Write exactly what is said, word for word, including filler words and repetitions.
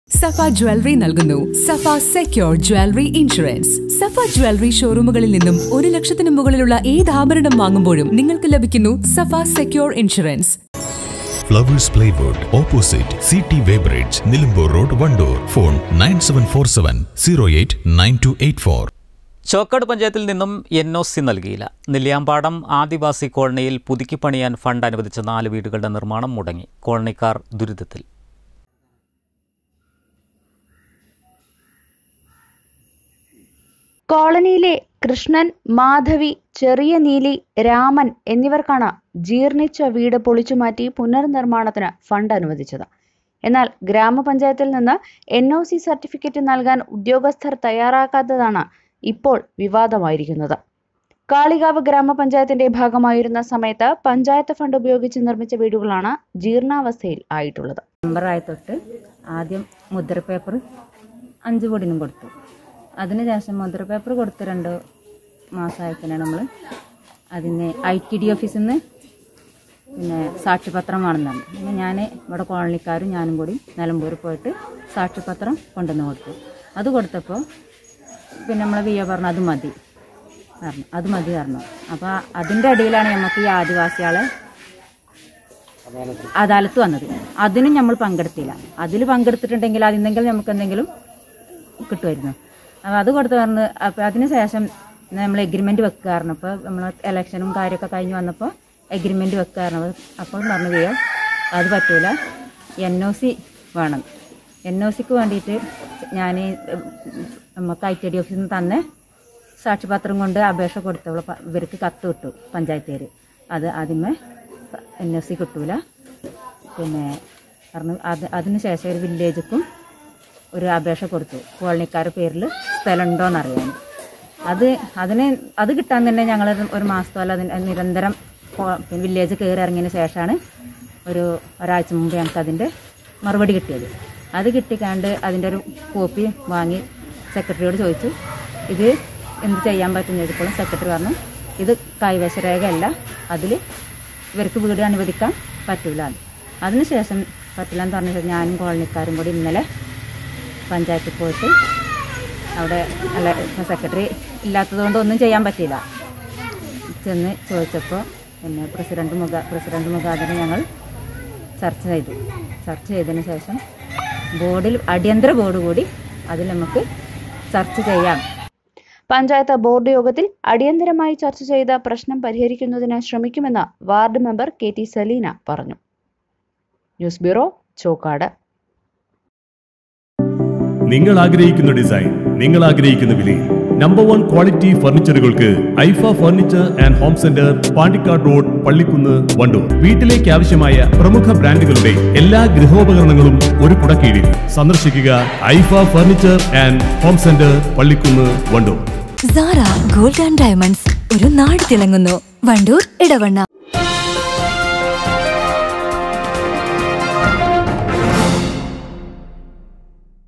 സഫ jewellery നൽകുന്നു Safa secure jewellery insurance. Safa jewellery ഷോറൂമുകളിൽ നിന്നും ഒരു ലക്ഷത്തിന് മുകളിലുള്ള ഏത് ആഭരണം വാങ്ങുമ്പോഴും നിങ്ങൾക്ക് ലഭിക്കുന്നു Safa secure insurance. Flowers plywood opposite C T weighbridge, Nilambur road, Wandoor. Phone nine seven four seven zero eight nine two eight four. Chokkad പഞ്ചായത്തിൽ നിന്നും എൻ ഒ സി നൽകിയില്ല. നെല്ലിയാമ്പാടം ആദിവാസി കോളനിയിൽ പുതുക്കി പണിയാൻ ഫണ്ട് അനുവദിച്ച നാല് വീടുകളുടെ നിർമ്മാണം മുടങ്ങി. കോളനിക്കാർ ദുരിതത്തിൽ. കോളനിയിലെ കൃഷ്ണൻ, മാധവി, ചെറിയ നീലി, രാമൻ എന്നിവർക്കാണ് ജീർണിച്ച വീട് പൊളിച്ചുമാറ്റി പുനർനിർമ്മാണത്തിന് ഫണ്ട് അനുവദിച്ചത്. എന്നാൽ ഗ്രാമപഞ്ചായത്തിൽ നിന്ന് എൻ ഒ സി സർട്ടിഫിക്കറ്റ് നൽകാൻ ഉദ്യോഗസ്ഥർ തയ്യാറാക്കാത്തതാണ് ഇപ്പോൾ വിവാദമായിരിക്കുന്നത്. കാളികാവ് ഗ്രാമപഞ്ചായത്തിന്റെ ഭാഗമായിരുന്ന സമയത്ത് പഞ്ചായത്ത് ഫണ്ട് ഉപയോഗിച്ച് നിർമ്മിച്ച വീടുകളാണ് ജീർണാവസ്ഥയിൽ ആയിട്ടുള്ളത്. നമ്പറായി തൊട്ട് ആദ്യം മുദ്ര പേപ്പർ അഞ്ച് കോടിനും കൊടുത്തു. അതിനുശേഷം മുദ്ര പേപ്പർ കൊടുത്ത് രണ്ട് മാസമായിട്ടാണ് നമ്മൾ അതിന് ഐ ടി ഡി ഓഫീസിൽ നിന്ന് പിന്നെ സാക്ഷ്യപത്രം വേണമെന്നാണ്. പിന്നെ ഞാൻ ഇവിടെ കോളനിക്കാരും ഞാനും കൂടി നിലമ്പൂർ പോയിട്ട് സാക്ഷ്യപത്രം കൊണ്ടുവന്ന് കൊടുത്തു. അത് കൊടുത്തപ്പോൾ പിന്നെ നമ്മളെ വി ഒ പറഞ്ഞു അത് മതി പറഞ്ഞു അത് മതി പറഞ്ഞു. അപ്പോൾ അതിൻ്റെ ഇടയിലാണ് നമുക്ക് ഈ ആദിവാസികളെ അദാലത്ത് വന്നത്. അതിനും നമ്മൾ പങ്കെടുത്തില്ല. അതിൽ പങ്കെടുത്തിട്ടുണ്ടെങ്കിൽ അതിനെങ്കിലും നമുക്ക് എന്തെങ്കിലും കിട്ടുമായിരുന്നു. അപ്പോൾ അത് കൊടുത്ത് പറഞ്ഞ് അപ്പോൾ അതിന് ശേഷം നമ്മൾ എഗ്രിമെൻറ്റ് വെക്കാറുണ്ട്. അപ്പോൾ നമ്മൾ ഇലക്ഷനും കാര്യമൊക്കെ കഴിഞ്ഞ് വന്നപ്പോൾ എഗ്രിമെൻറ്റ് വെക്കാറുണ്ട്. അപ്പോൾ പറഞ്ഞു ചെയ്യോ അത് പറ്റൂല, എൻ ഒ സി വേണം. എൻ ഒ സിക്ക് വേണ്ടിയിട്ട് ഞാൻ നമുക്ക് ഐ ടി ഡി ഓഫീസിൽ നിന്ന് തന്നെ സാക്ഷ്യപത്രം കൊണ്ട് അപേക്ഷ കൊടുത്തവൾ ഇവർക്ക് കത്ത് കിട്ടു പഞ്ചായത്തുകാർ. അത് ആദ്യമേ എൻ ഒ സി കിട്ടൂല. പിന്നെ പറഞ്ഞു അത് അതിന് ശേഷം ഒരു വില്ലേജിക്കും ഒരു അപേക്ഷ കൊടുത്തു കോളനിക്കാരുടെ പേരിൽ സ്ഥലം ഉണ്ടോയെന്നറിയാൻ. അത് അതിന് അത് കിട്ടാൻ തന്നെ ഞങ്ങൾ ഒരു മാസത്തോളം അതിന് നിരന്തരം വില്ലേജ് കയറി ഇറങ്ങിയതിന് ശേഷമാണ് ഒരു ഒരാഴ്ച മുമ്പ് ഞങ്ങൾക്ക് അതിൻ്റെ മറുപടി കിട്ടിയത്. അത് കിട്ടിക്കാണ്ട് അതിൻ്റെ ഒരു കോപ്പി വാങ്ങി സെക്രട്ടറിയോട് ചോദിച്ചു ഇത് എന്ത് ചെയ്യാൻ പറ്റും ചോദിച്ചപ്പോഴും സെക്രട്ടറി പറഞ്ഞു ഇത് കൈവശരേഖയല്ല, അതിൽ ഇവർക്ക് വീട് അനുവദിക്കാൻ പറ്റൂല. അതിനുശേഷം പറ്റില്ല എന്ന് പറഞ്ഞ ഞാനും കോളനിക്കാരും കൂടി ഇന്നലെ പഞ്ചായത്തിൽ പോയിട്ട് അവിടെ അല്ല സെക്രട്ടറി ഇല്ലാത്തതുകൊണ്ട് ഒന്നും ചെയ്യാൻ പറ്റിയില്ല. ചെന്ന് ചോദിച്ചപ്പോൾ പിന്നെ പ്രസിഡന്റ് മുഖ പ്രസിഡന്റ് മുഖാന്തരം ഞങ്ങൾ ചർച്ച ചെയ്തു. ചർച്ച ചെയ്തതിന് ശേഷം ബോർഡിൽ അടിയന്തര ബോർഡ് കൂടി അതിൽ നമുക്ക് ചർച്ച ചെയ്യാം. പഞ്ചായത്ത് ബോർഡ് യോഗത്തിൽ അടിയന്തരമായി ചർച്ച ചെയ്ത പ്രശ്നം പരിഹരിക്കുന്നതിന് ശ്രമിക്കുമെന്ന് ward member K T Saleena പറഞ്ഞു. News bureau, Chokkad. നിങ്ങൾ ആഗ്രഹിക്കുന്ന ഡിസൈൻ, നിങ്ങൾ ആഗ്രഹിക്കുന്ന വിലയിൽ നമ്പർ വൺ ക്വാളിറ്റി ഫർണിച്ചറുകൾക്ക് Aifa furniture and home centre, Pandikkad road, Pallikkunnu, Wandoor. വീട്ടിലേക്ക് ആവശ്യമായ പ്രമുഖ ബ്രാൻഡുകളുടെ എല്ലാ ഗൃഹോപകരണങ്ങളും ഒരു കുടക്കീഴിൽ. സന്ദർശിക്കുക Aifa furniture and home centre, Pallikkunnu, Wandoor. Sara gold and diamonds, ഒരു നാട് തിളങ്ങുന്നു. വണ്ടൂർ, ഇടവണ്ണ.